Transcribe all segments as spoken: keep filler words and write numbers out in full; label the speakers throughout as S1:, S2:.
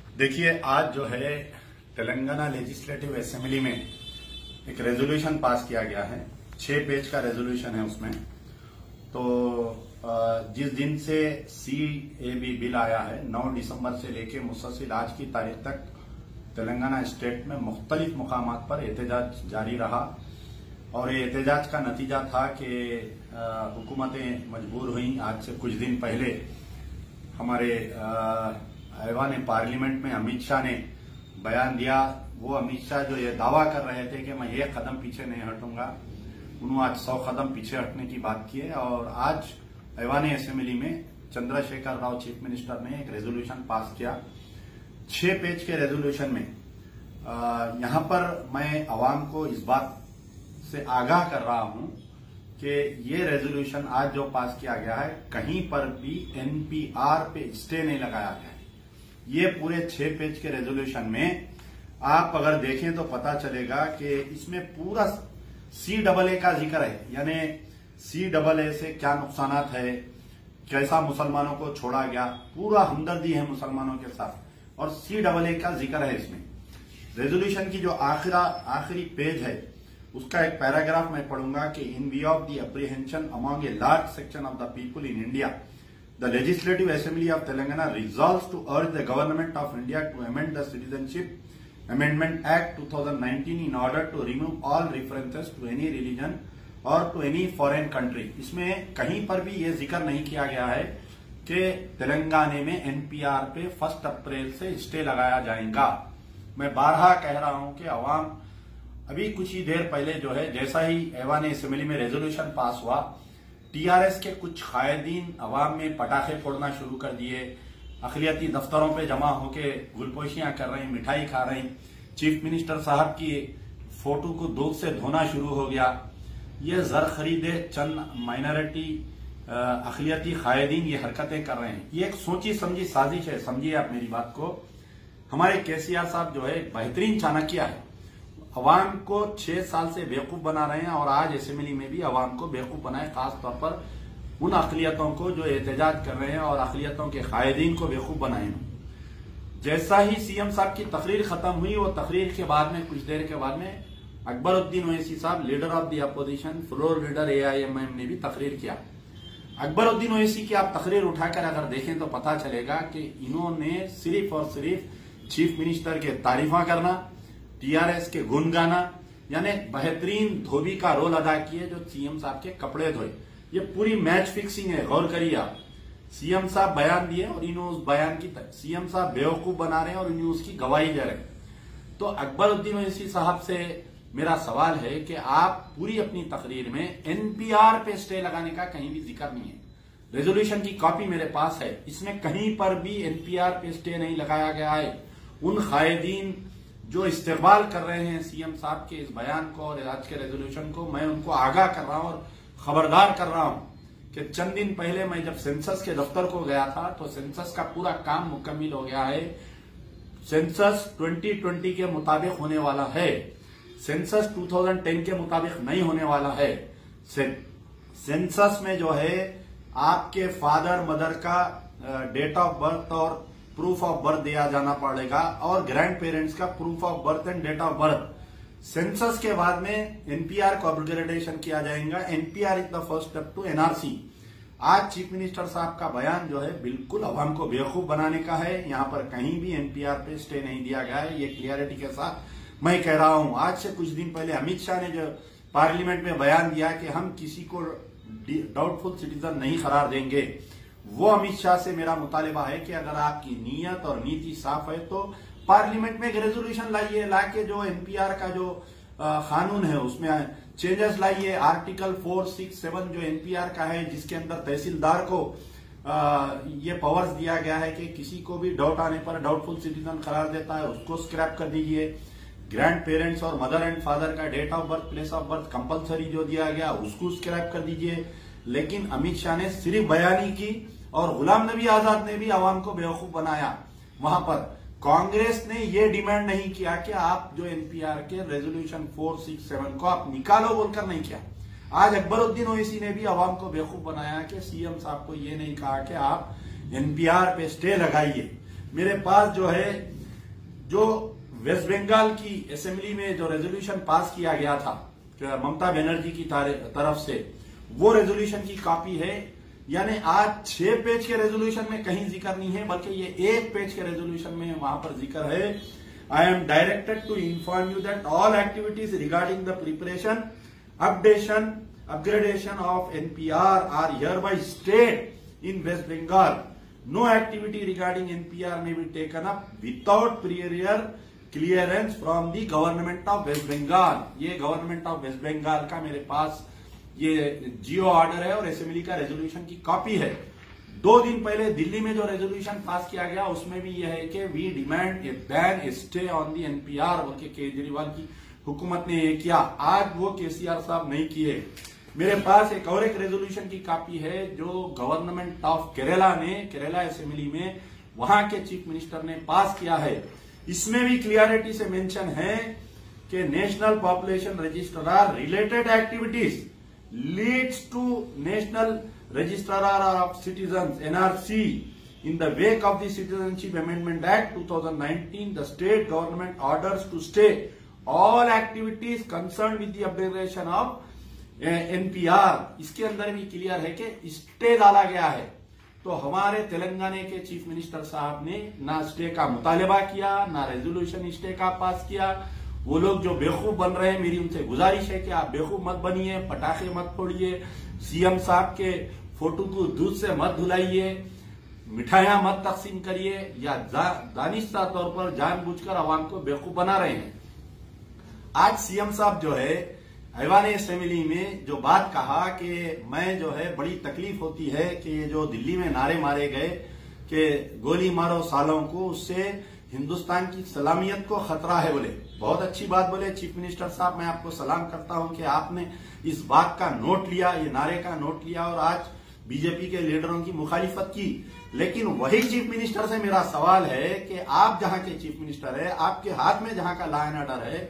S1: देखिए, आज जो है तेलंगाना लेजिस्लेटिव असेंबली में एक रेजोल्यूशन पास किया गया है। छह पेज का रेजोल्यूशन है उसमें। तो जिस दिन से सी ए बी बिल आया है, नौ दिसंबर से लेकर मुसलसल आज की तारीख तक तेलंगाना स्टेट में मुख्तलिफ मुकामात पर एहतजाज जारी रहा और ये एहतजाज का नतीजा था कि हुकूमतें मजबूर हुई। आज से कुछ दिन पहले हमारे ऐवान पार्लियामेंट में अमित शाह ने बयान दिया। वो अमित शाह जो ये दावा कर रहे थे कि मैं एक कदम पीछे नहीं हटूंगा, उन्होंने आज सौ कदम पीछे हटने की बात की है। और आज ऐवान असेंबली में चंद्रशेखर राव चीफ मिनिस्टर ने एक रेजोल्यूशन पास किया। छह पेज के रेजोल्यूशन में यहां पर मैं अवाम को इस बात से आगाह कर रहा हूं कि ये रेजोल्यूशन आज जो पास किया गया है, कहीं पर भी एन पी आर पे स्टे नहीं लगाया गया है। ये पूरे छह पेज के रेजोल्यूशन में आप अगर देखें तो पता चलेगा कि इसमें पूरा सी डबल ए का जिक्र है, यानी सी डबल ए से क्या नुकसानात है, कैसा मुसलमानों को छोड़ा गया, पूरा हमदर्दी है मुसलमानों के साथ और सी डबल ए का जिक्र है इसमें। रेजोल्यूशन की जो आखिरा आखिरी पेज है उसका एक पैराग्राफ मैं पढ़ूंगा कि in view of the apprehension among a large section of the people in India, the Legislative Assembly of Telangana resolves to urge the Government of India to amend the Citizenship Amendment Act twenty nineteen in order to remove all references to any religion or to any foreign country। इसमें कहीं पर भी ये जिक्र नहीं किया गया है कि तेलंगाना में एन पी आर पे फर्स्ट अप्रैल से स्टे लगाया जाएगा। मैं बारहा कह रहा हूं कि अवाम अभी कुछ ही देर पहले जो है, जैसा ही ऐवान असेंबली में रेजोल्यूशन पास हुआ, टीआरएस के कुछ कायदीन अवाम में पटाखे फोड़ना शुरू कर दिए, अखिलियती दफ्तरों पे जमा होके गुलपोशियां कर रही, मिठाई खा रही, चीफ मिनिस्टर साहब की फोटो को दूध से धोना शुरू हो गया। ये जर खरीदे चंद माइनॉरिटी अखिलियती कायदीन ये हरकतें कर रहे हैं। ये एक सोची समझी साजिश है, समझिए आप मेरी बात को। हमारे केसीआर साहब जो है बेहतरीन चाणक्य है, अवाम को छह साल से बेवकूफ बना रहे हैं और आज असेंबली में भी अवाम को बेवकूफ बनाए, खास तौर पर उन अकलियतों को जो एहतजाज कर रहे हैं और अकलियतों के कायदीन को बेवकूफ बनाए। जैसा ही सीएम साहब की तकरीर खत्म हुई, वो तकरीर के बाद में कुछ देर के बाद में अकबरुद्दीन ओवैसी साहब, leader of the opposition, floor leader A I M M ने भी तकरीर किया। अकबरुद्दीन ओवैसी की आप तकरीर उठाकर अगर देखें तो पता चलेगा कि इन्होंने सिर्फ और सिर्फ चीफ मिनिस्टर के तारीफा करना, टीआरएस के गुण गाना, यानी बेहतरीन धोबी का रोल अदा किए जो सीएम साहब के कपड़े धोए। ये पूरी मैच फिक्सिंग है, गौर करिए आप। सीएम साहब बयान दिए और इन्होंने उस बयान की सीएम साहब बेवकूफ बना रहे हैं और इन्हें उसकी गवाही दे रहे हैं। तो अकबरुद्दीन ओवैसी साहब से मेरा सवाल है कि आप पूरी अपनी तकरीर में एनपीआर पे स्टे लगाने का कहीं भी जिक्र नहीं है। रेजोल्यूशन की कॉपी मेरे पास है, इसमें कहीं पर भी एनपीआर पे स्टे नहीं लगाया गया है। उन कायदीन जो इस्तेकबाल कर रहे हैं सीएम साहब के इस बयान को और आज के रेजोल्यूशन को, मैं उनको आगाह कर रहा हूं और खबरदार कर रहा हूं कि चंद दिन पहले मैं जब सेंसस के दफ्तर को गया था तो सेंसस का पूरा काम मुकम्मल हो गया है। सेंसस ट्वेंटी ट्वेंटी के मुताबिक होने वाला है, सेंसस टू थाउजेंड टेन के मुताबिक नहीं होने वाला है। से, सेंसस में जो है आपके फादर मदर का डेट ऑफ बर्थ और प्रूफ ऑफ बर्थ दिया जाना पड़ेगा और ग्रैंड पेरेंट्स का proof of birth and date of birth. Census के बाद में एनपीआर को अपग्रेडेशन किया जाएगा। NPR is the first step to NRC. आज चीफ मिनिस्टर साहब का बयान जो है बिल्कुल अवाम को बेवकूफ बनाने का है। यहां पर कहीं भी एनपीआर पे स्टे नहीं दिया गया है, ये क्लियरिटी के साथ मैं कह रहा हूं। आज से कुछ दिन पहले अमित शाह ने जो पार्लियामेंट में बयान दिया कि हम किसी को डाउटफुल सिटीजन नहीं करार देंगे, वो अमित शाह से मेरा मुतालिबा है कि अगर आपकी नीयत और नीति साफ है तो पार्लियामेंट में एक रेजोल्यूशन लाइए, लाके जो एनपीआर का जो कानून है उसमें चेंजेस लाइए। आर्टिकल फोर सिक्स सेवन जो एनपीआर का है, जिसके अंदर तहसीलदार को आ, ये पावर्स दिया गया है कि किसी को भी डाउट आने पर डाउटफुल सिटीजन करार देता है, उसको स्क्रैप कर दीजिए। ग्रैंड पेरेंट्स और मदर एंड फादर का date of birth, place of birth compulsory जो दिया गया उसको स्क्रैप कर दीजिए। लेकिन अमित शाह ने सिर्फ बयानी की और गुलाम नबी आजाद ने भी आवाम को बेवकूफ बनाया। वहां पर कांग्रेस ने यह डिमांड नहीं किया कि आप जो एनपीआर के रेजोल्यूशन फोर सिक्स सेवन को आप निकालो बोलकर नहीं किया। आज अकबरुद्दीन ओवैसी ने भी आवाम को बेवकूफ बनाया कि सीएम साहब को यह नहीं कहा कि आप एनपीआर पे स्टे लगाइए। मेरे पास जो है जो वेस्ट बंगाल की असेंबली में जो रेजोल्यूशन पास किया गया था ममता बनर्जी की तरफ से, वो रेजोल्यूशन की कॉपी है। यानी आज छह पेज के रेजोल्यूशन में कहीं जिक्र नहीं है, बल्कि ये एक पेज के रेजोल्यूशन में वहां पर जिक्र है। I am directed to inform you that all activities regarding the preparation, updation, upgradation of NPR are hereby stayed in West Bengal. No activity regarding NPR may be taken up without prior clearance from the government of West Bengal. ये government of West Bengal का मेरे पास ये जियो order है और assembly का resolution की copy है। दो दिन पहले दिल्ली में जो रेजोल्यूशन पास किया गया उसमें भी यह है कि we demand a ban a stay on the NPR, बोल के केजरीवाल की हुकूमत ने ये किया। आज वो केसीआर साहब नहीं किए। मेरे पास एक और एक रेजोल्यूशन की कॉपी है जो गवर्नमेंट ऑफ केरला ने केरला असेंबली में वहां के चीफ मिनिस्टर ने पास किया है। इसमें भी क्लियरिटी से मेंशन है कि national population register are related activities leads to national register of citizens NRC in the wake of the Citizenship Amendment Act twenty nineteen, the state government orders to stay all activities concerned with the upgradation of NPR. इसके अंदर भी clear है कि stay डाला गया है। तो हमारे तेलंगाना के चीफ मिनिस्टर साहब ने ना स्टे का मुतालबा किया, ना रेजोल्यूशन स्टे का पास किया। वो लोग जो बेवकूफ बन रहे हैं, मेरी उनसे गुजारिश है कि आप बेवकूफ मत बनिए, पटाखे मत फोड़िए, सीएम साहब के फोटो को दूध से मत धुलाइए, मिठाइयां मत तकसीम करिए, या दानिस्ता तौर पर जानबूझकर आवाम को बेवकूफ बना रहे हैं। आज सीएम साहब जो है ऐवान असेंबली में जो बात कहा कि मैं जो है बड़ी तकलीफ होती है कि ये जो दिल्ली में नारे मारे गए कि गोली मारो सालों को, उससे हिंदुस्तान की सलामियत को खतरा है। बोले बहुत अच्छी बात बोले चीफ मिनिस्टर साहब, मैं आपको सलाम करता हूं कि आपने इस बात का नोट लिया, ये नारे का नोट लिया और आज बीजेपी के लीडरों की मुखालिफत की। लेकिन वही चीफ मिनिस्टर से मेरा सवाल है कि आप जहां के चीफ मिनिस्टर है, आपके हाथ में जहां का लॉ एंड ऑर्डर है,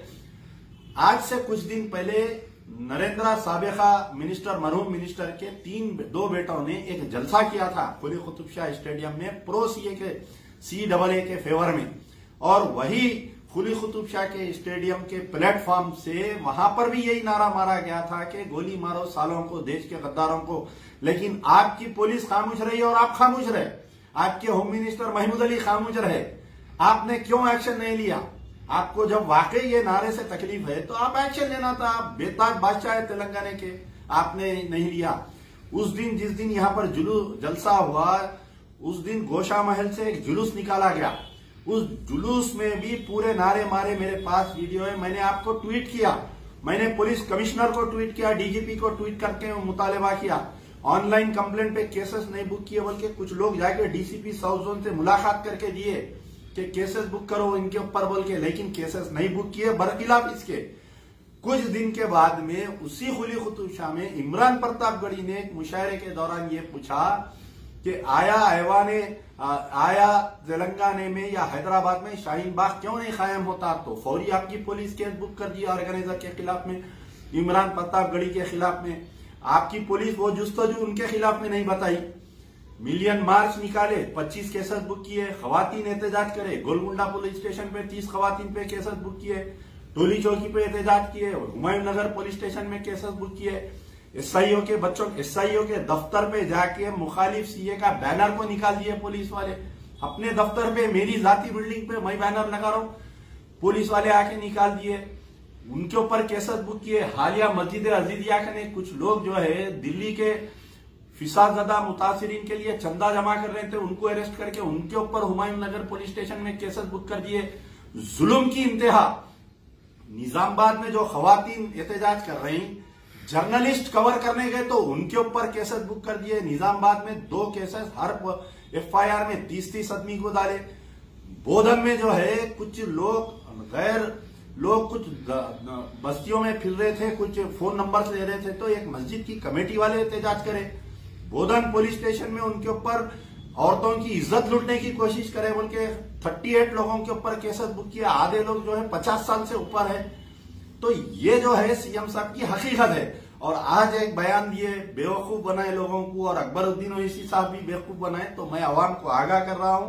S1: आज से कुछ दिन पहले नरेंद्र साबिका मिनिस्टर मरहूम मिनिस्टर के तीन दो बेटों ने एक जलसा किया था कुली कुतुब शाह स्टेडियम में प्रो सीए के सी डबल ए के फेवर में, और वही कुली कुतुब शाह के स्टेडियम के प्लेटफॉर्म से वहां पर भी यही नारा मारा गया था कि गोली मारो सालों को, देश के गद्दारों को। लेकिन आपकी पुलिस खामोश रही और आप खामोश रहे, आपके होम मिनिस्टर महमूद अली खामोश रहे। आपने क्यों एक्शन नहीं लिया? आपको जब वाकई ये नारे से तकलीफ है तो आप एक्शन लेना था। आप बेताज बादशाह है तेलंगाना के, आपने नहीं लिया। उस दिन जिस दिन यहां पर जुलूस जलसा हुआ, उस दिन गोशा महल से एक जुलूस निकाला गया। उस जुलूस में भी पूरे नारे मारे, मेरे पास वीडियो है, मैंने आपको ट्वीट किया, मैंने पुलिस कमिश्नर को ट्वीट किया, डीजीपी को ट्वीट करके मुतालबा किया। ऑनलाइन कंप्लेंट पे केसेस नहीं बुक किए, बल्कि कुछ लोग जाके डीसीपी साउथ जोन से मुलाकात करके दिए कि केसेस बुक करो इनके ऊपर बोल के, लेकिन केसेस नहीं बुक किए। बरखिलाफ इसके कुछ दिन के बाद में उसी कुली कुतुब शाह में इमरान प्रतापगढ़ी ने एक मुशायरे के दौरान ये पूछा कि आया ऐवाने आया तेलंगाना में या हैदराबाद में शाहीन बाग क्यों नहीं कायम होता, तो फौरी आपकी पुलिस केस बुक कर दिया ऑर्गेनाइजर के खिलाफ में, इमरान प्रतापगढ़ी के खिलाफ में। आपकी पुलिस वो जुस्तजू उनके खिलाफ में नहीं बताई। मिलियन मार्च निकाले, पच्चीस केसेस बुक किए, खवातीन एहतजाज करे, गोलकुंडा पुलिस स्टेशन पे तीस खवातीन पे केसेस बुक किए, टोली चौकी पे एहतजाज किए, हुमायूं नगर पुलिस स्टेशन में केसेस बुक किए। एसआईओ के बच्चों एसआईओ के दफ्तर पे जाके मुखालिफ सीए का बैनर को निकाल दिए पुलिस वाले। अपने दफ्तर पे, मेरी जाती बिल्डिंग पे मैं बैनर लगा रहा हूं, पुलिस वाले आके निकाल दिए, उनके ऊपर केसेस बुक किए। हालिया मस्जिद अजीजिया के कुछ लोग जो है दिल्ली के फिसादजदा मुतासिरीन के लिए चंदा जमा कर रहे थे, उनको अरेस्ट करके उनके ऊपर हुमायूं नगर पुलिस स्टेशन में केसेस बुक कर दिए। जुल्म की इंतहा। निजामाबाद में जो खवातीन एहतजाज कर रही, जर्नलिस्ट कवर करने गए तो उनके ऊपर केसेस बुक कर दिए। निजामाबाद में दो केसेस हर एफआईआर में तीस तीस आदमी को डाले। बोधन में जो है कुछ लोग गैर लोग कुछ बस्तियों में फिर रहे थे, कुछ फोन नंबर ले रहे थे, तो एक मस्जिद की कमेटी वाले एहतजाज करे। बोधन पुलिस स्टेशन में उनके ऊपर औरतों की इज्जत लूटने की कोशिश करे बोल के अड़तीस लोगों के ऊपर केसेस बुक किया। आधे लोग जो है पचास साल से ऊपर है। तो ये जो है सीएम साहब की हकीकत है। और आज एक बयान दिए, बेवकूफ बनाए लोगों को, और अकबरुद्दीन ओवैसी साहब भी बेवकूफ बनाए। तो मैं आवाम को आगाह कर रहा हूं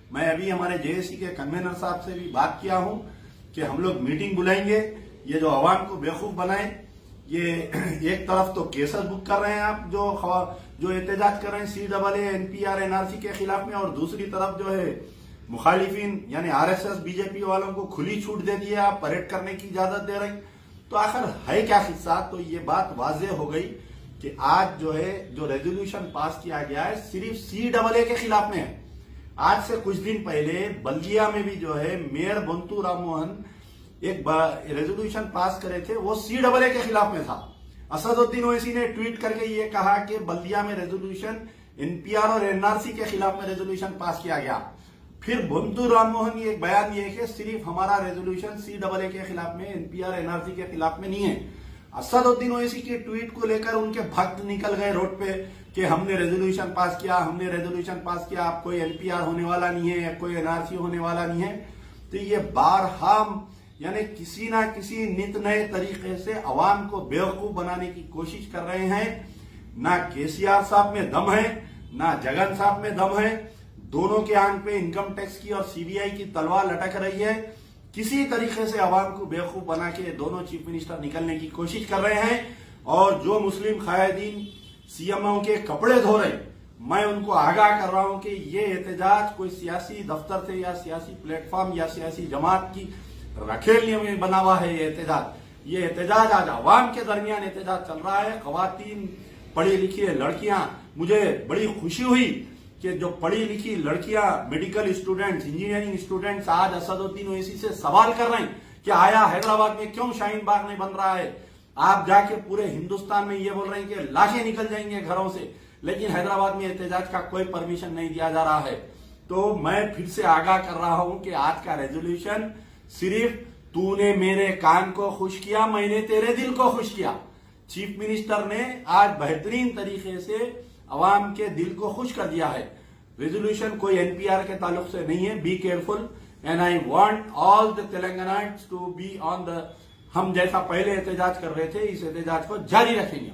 S1: मैं अभी हमारे जेएसी के कन्वेनर साहब से भी बात किया हूं कि हम लोग मीटिंग बुलाएंगे, ये जो अवाम को बेवकूफ बनाए, ये एक तरफ तो केसेस बुक कर रहे हैं आप जो जो एहतजाज कर रहे हैं C double A NPR NRC के खिलाफ में, और दूसरी तरफ जो है मुखालिफिन यानी आरएसएस बीजेपी वालों को खुली छूट दे दी है, आप परेड करने की इजाजत दे रहे हैं। तो आखिर है क्या किस्सा? तो ये बात वाजे हो गई कि आज जो है जो रेजोल्यूशन पास किया गया है सिर्फ सी डबल ए के खिलाफ में है। आज से कुछ दिन पहले बल्दिया में भी जो है मेयर बंतू राम मोहन एक रेजोल्यूशन पास करे थे, वो सी डबल ए के खिलाफ में था। असदुद्दीन ओवैसी ने ट्वीट करके ये कहा कि बल्दिया में रेजोल्यूशन एनपीआर और एनआरसी के खिलाफ में रेजोल्यूशन पास किया गया। फिर बंतू राम मोहन ये बयान ये कि सिर्फ हमारा रेजोल्यूशन सी डबल ए के खिलाफ में, एनपीआर एनआरसी के खिलाफ में नहीं है। असदुद्दीन ओवैसी की ट्वीट को लेकर उनके भक्त निकल गए रोड पे कि हमने रेजोल्यूशन पास किया, हमने रेजोल्यूशन पास किया, अब कोई एनपीआर होने वाला नहीं है, कोई एनआरसी होने वाला नहीं है। तो ये बारहा यानी किसी ना किसी नित नए तरीके से अवाम को बेवकूफ बनाने की कोशिश कर रहे हैं। ना केसीआर साहब में दम है, ना जगन साहब में दम है। दोनों के आंख पे इनकम टैक्स की और सीबीआई की तलवार लटक रही है। किसी तरीके से अवाम को बेवकूफ बना के दोनों चीफ मिनिस्टर निकलने की कोशिश कर रहे हैं। और जो मुस्लिम कायदीन सीएमओ के कपड़े धो रहे, मैं उनको आगाह कर रहा हूं कि ये एहतजाज कोई सियासी दफ्तर से या सियासी प्लेटफॉर्म या सियासी जमात की रखेलियों में बना हुआ है। ये एहतजाज ये एहतजाज आज अवाम के दरमियान एहतजाज चल रहा है। खवातीन, पढ़ी लिखी लड़कियां, मुझे बड़ी खुशी हुई कि जो पढ़ी लिखी लड़कियां, मेडिकल स्टूडेंट्स, इंजीनियरिंग स्टूडेंट्स आज असदुद्दीन ओवैसी से सवाल कर रहे हैं कि आया हैदराबाद में क्यों शाहीन बाग नहीं बन रहा है। आप जाके पूरे हिंदुस्तान में ये बोल रहे हैं कि लाशें निकल जाएंगे घरों से, लेकिन हैदराबाद में एहतजाज का कोई परमिशन नहीं दिया जा रहा है। तो मैं फिर से आगाह कर रहा हूं कि आज का रेजोल्यूशन सिर्फ तूने मेरे कान को खुश किया, मैंने तेरे दिल को खुश किया। चीफ मिनिस्टर ने आज बेहतरीन तरीके से अवाम के दिल को खुश कर दिया है। रेजोल्यूशन कोई एनपीआर के ताल्लुक से नहीं है। Be careful and I want all the Telanganites to be on the, हम जैसा पहले एहतजाज कर रहे थे इस एहतजाज को जारी रखेंगे।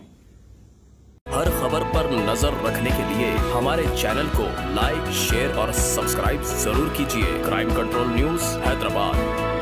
S2: हर खबर पर नजर रखने के लिए हमारे चैनल को लाइक, शेयर और सब्सक्राइब जरूर कीजिए। Crime control news Hyderabad.